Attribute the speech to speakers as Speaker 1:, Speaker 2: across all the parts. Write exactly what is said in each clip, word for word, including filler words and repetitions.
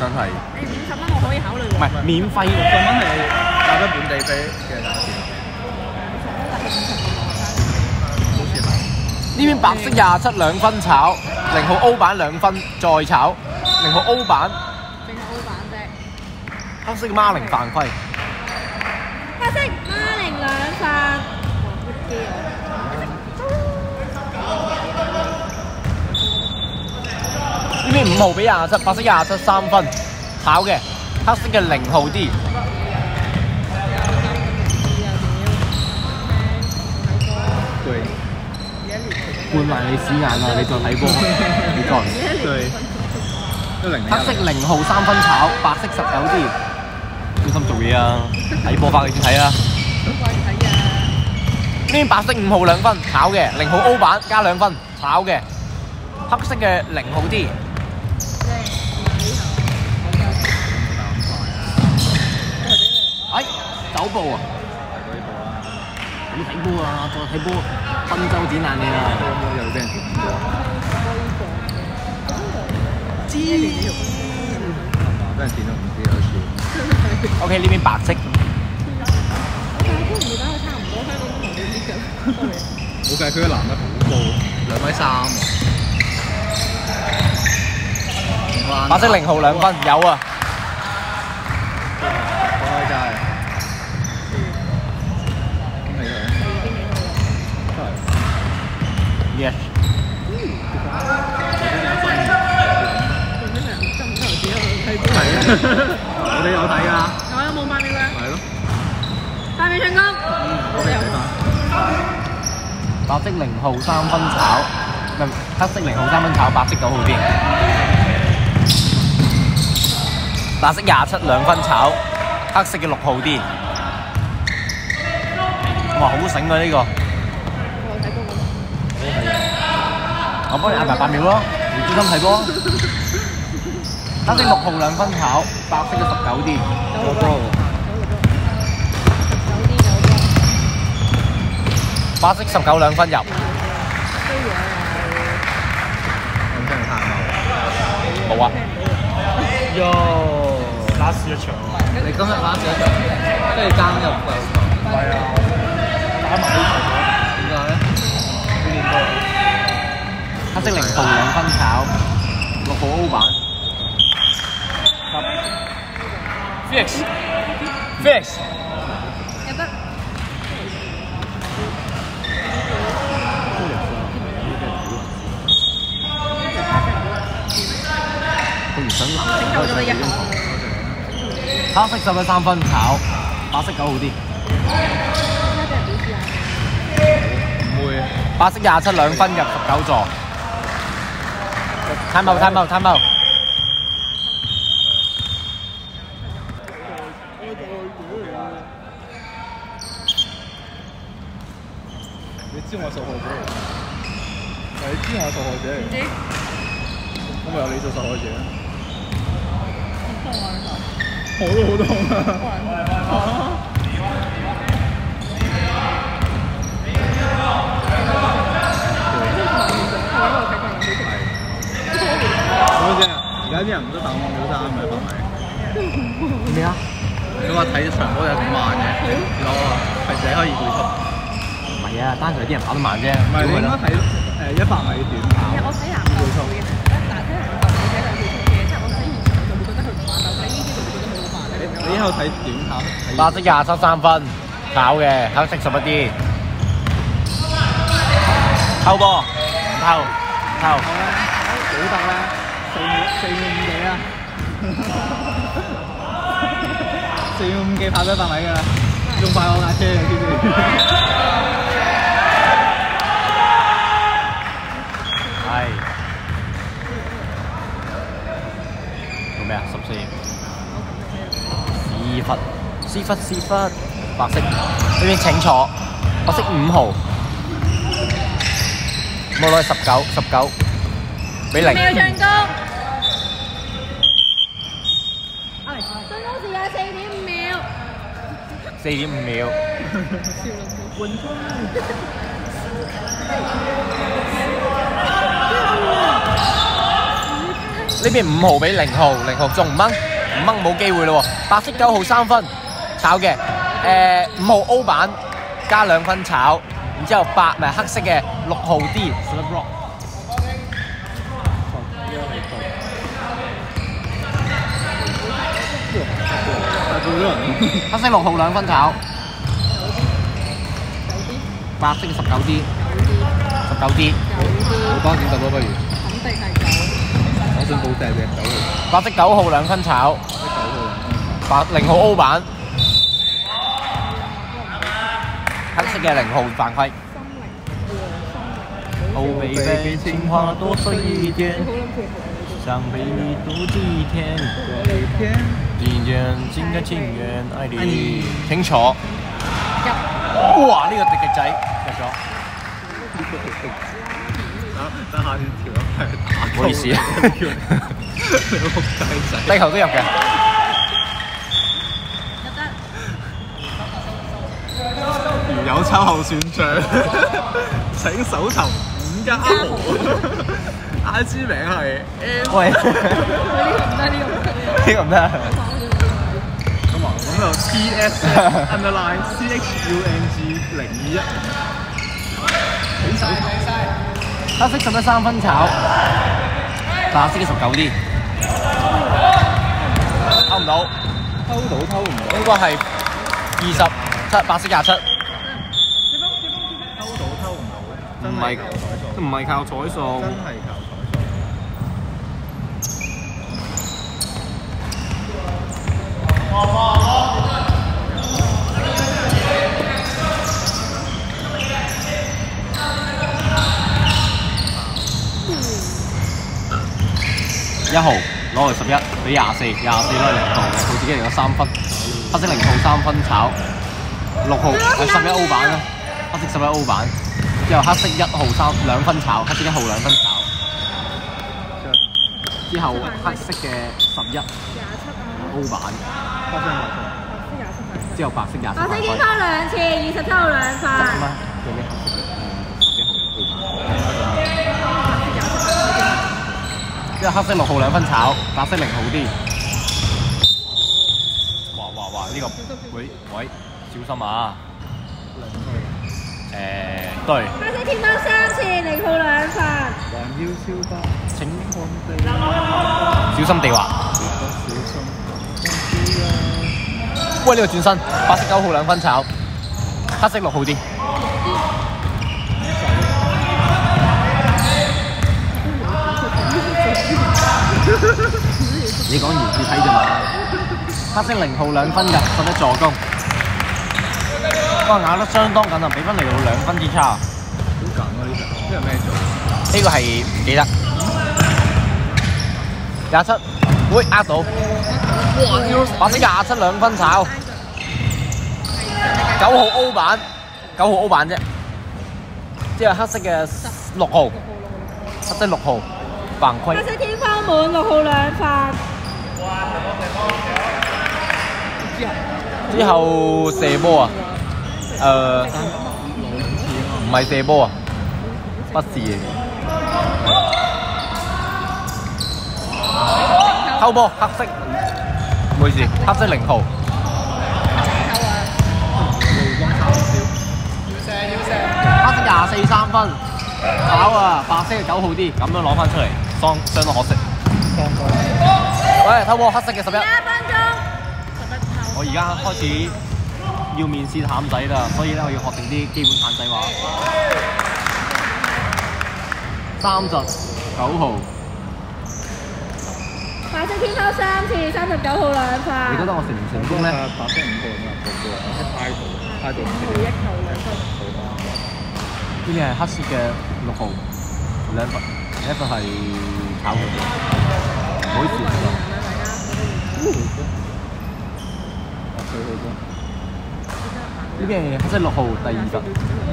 Speaker 1: 真係。
Speaker 2: 你五十蚊我可以考慮喎。
Speaker 1: 唔係免費，
Speaker 3: 六十蚊係打得本地飛嘅價錢。好似係。
Speaker 1: 呢邊白色廿七兩分炒，零號 O 版兩分再炒，零號 O 版。
Speaker 2: 淨係 O 版啫。
Speaker 1: 黑色孖零犯規。
Speaker 2: 黑色孖零兩份。哇！乜機啊？
Speaker 1: 呢邊五號俾廿七，白色廿七三分，炒嘅，黑色嘅零號 D。
Speaker 3: 對。
Speaker 1: 換埋你屎眼啊！你再睇波，你再唔
Speaker 3: 對。都零。
Speaker 1: 黑色零號三分炒，白色十九 D。專心做嘢啊！睇波翻去先睇啊！
Speaker 2: 好鬼睇啊！
Speaker 1: 呢邊白色五號兩分，炒嘅，零號 O 版加兩分，炒嘅，黑色嘅零號 D。哎，走步啊！你睇波啊！再睇波，賓州展覽你啦！
Speaker 3: 又俾人斷過。
Speaker 1: 知。
Speaker 3: 俾人斷都唔知有次。
Speaker 1: O K 呢邊白色。
Speaker 2: 但係都唔會打到差唔多，香港都唔會啲嘅。
Speaker 3: 冇計，佢個男嘅好高，兩米三喎。
Speaker 1: 白色零號兩分有啊！
Speaker 3: 講開真係。恭喜佢。真係。
Speaker 1: Yes。
Speaker 3: 係啊！我哋有睇㗎。
Speaker 2: 我有冇買俾佢？
Speaker 3: 係咯。
Speaker 2: 帶你唱歌。
Speaker 3: 我哋睇翻。
Speaker 1: 白色零號三分炒，唔係黑色零號三分炒，白色九號邊。白色廿七兩分炒，黑色嘅六號 D。哇，好醒啊呢個！
Speaker 2: 我睇波
Speaker 1: 我幫你嗌埋八秒咯，你專心睇波。黑色六號兩分炒，白色嘅十九 D。
Speaker 3: 有波喎。
Speaker 1: 白色十九兩分入。
Speaker 3: 咁真係太猛。
Speaker 1: 冇啊。
Speaker 3: 喲！拉屎一場喎！你今日拉屎一場，即係爭入夠球。係啊，打埋呢場點解咧？呢年波。
Speaker 1: 黑色零號兩分炒，六號 O 版。Felix，Felix。
Speaker 2: 入得。
Speaker 1: 佢唔想諗，都係一黑色十一三分炒，白色九號 D。
Speaker 3: 唔會。
Speaker 1: 白色廿七兩分入十九座。time out time out time out。
Speaker 3: 你知我係受害者嚟，你知我係受害者嚟。
Speaker 2: 唔知。
Speaker 3: 咁咪由你做受害者啦。我都好痛啊！點解而家啲人唔都打網秒衫咪係咪？
Speaker 1: 咩啊？
Speaker 3: 佢話睇場波有咁慢嘅，有啊，係只可以配速。
Speaker 1: 唔係啊，單純啲人跑得慢啫。
Speaker 3: 唔係你應該睇誒一百米短跑。
Speaker 2: 我睇籃球會嘅，但係睇籃球會睇兩條速嘅，即係我睇現場就會覺得佢唔慢，但係睇呢啲就會覺得佢好慢咧。
Speaker 3: 你以後睇短跑。
Speaker 1: 白色廿七三分炒嘅，黑色十一 D。偷波，唔偷，唔偷。
Speaker 3: 好得啦，四四五幾啊？四五幾跑咗一百米㗎啦，仲快我架車嘅，知唔知？
Speaker 1: 係。做咩啊？十四。屎忽，屎忽，屎忽，白色。呢邊請坐，白色五號。冇攞十九，十九。俾零。
Speaker 2: 咩唱歌？信號時間四點五秒。
Speaker 1: 四點五秒。
Speaker 3: 換
Speaker 1: 呢邊五號俾零號，零號中五蚊，五蚊冇機會咯喎。白色九號三分炒嘅，誒五號 O 版加兩分炒，然之後白咪黑色嘅六號 D。黑色六號兩分炒，白色十九 D， 十九 D。
Speaker 3: 我幫點十多不如？
Speaker 2: 肯定係九。
Speaker 3: 我想報訂嘅九號。
Speaker 1: 白色九號兩分炒，白零號 O 版，黑色嘅零號犯規。哦，baby，情話多說一點，想陪你多幾天，一見心甘情願愛你。清楚。哇！呢個迪迪仔入咗。
Speaker 3: 等下先調一係。
Speaker 1: 唔好意思啊。
Speaker 3: 兩個雞仔。
Speaker 1: 低球都入嘅。
Speaker 3: 如有秋後算賬，請搜尋五家豪。I G 名係 N。
Speaker 1: 喂。
Speaker 2: 呢個唔得，呢個唔得。
Speaker 1: 呢個唔得。
Speaker 3: 咁啊，咁就 T S underline C H U N G 零二一。請搜尋。
Speaker 1: 黑色十一三分炒，白色嘅十九 D， 偷唔到，
Speaker 3: 偷到偷唔到，
Speaker 1: 應該係二十七，白色廿七。
Speaker 3: 偷到偷唔到，
Speaker 1: 唔係唔係靠彩數，
Speaker 3: 真係靠彩數。
Speaker 1: 一號攞嚟十一，俾廿四，廿四攞嚟零號，佢自己嚟咗三分，黑色零號三分炒，六號係十一 O 版啦，黑色十一 O 版，之後黑色一號三兩分炒，黑色一號兩分炒，之後黑色嘅十一 O 版，之後白色廿四。
Speaker 4: 白色先抽兩次，二十七號兩份。
Speaker 1: 咩？有咩黑色嘅？十一號 O 版。即係黑色六號兩分炒，白色零號啲。哇哇哇！呢、這個喂喂，小心啊！誒、呃，對。
Speaker 4: 黑色天貓三次，零號兩份。
Speaker 3: 還要超巴，
Speaker 1: 請
Speaker 3: 看地，
Speaker 1: 小心地滑。
Speaker 3: 小心。
Speaker 1: 喂，呢、這個轉身，白色九號兩分炒，黑色六號啲。你講完字睇啫嘛？黑色零號兩分嘅，十一助攻。哇，咬得相當緊啊！比分嚟到兩分之差。
Speaker 3: 好緊啊！呢隻，呢個咩做？
Speaker 1: 呢個係唔記得。廿七，會呃到。白色廿七兩分炒。九號 O 版，九號 O 版啫。之後黑色嘅六號，黑色六號。犯規。
Speaker 4: 黑色天花滿六號兩份。
Speaker 1: 之後射波啊，誒唔係射波啊，不是嘅。偷波黑色，唔好意思，黑色零號。黑色廿四三分，炒啊！白色嘅九號啲，咁樣攞翻出嚟，相相當可惜。喂，偷波黑色嘅十一。
Speaker 4: 一分鐘。
Speaker 1: 我而家開始要面試淡仔啦，所以咧我要學定啲基本淡仔話。三十九號。
Speaker 4: 白色天貓三次，三十九號兩份。
Speaker 1: 你覺得我成唔成功咧？
Speaker 3: 白色五號有冇入過啊？喺態度，態度唔知
Speaker 2: 一球兩分。
Speaker 1: 呢邊係黑色嘅六號兩份，一份係炒嘅，唔好意思。呢邊係黑色六號第二份，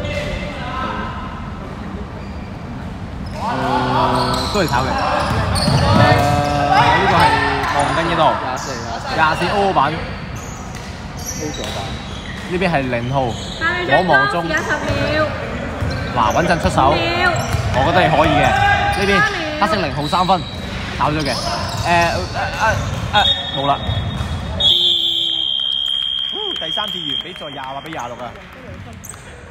Speaker 1: 誒都係炒嘅。誒呢個係黃金一號，
Speaker 3: 廿四
Speaker 1: 廿四 O 版
Speaker 3: ，O 咗版。
Speaker 1: 呢邊係零號，
Speaker 4: 我
Speaker 1: 望中。
Speaker 4: 時間十秒。
Speaker 1: 嗱，穩陣出手，
Speaker 4: 秒。
Speaker 1: 我覺得係可以嘅。呢邊黑色零號三分， 炒咗嘅。誒誒誒誒冇啦。
Speaker 5: 第三次完比賽廿或比廿六啊！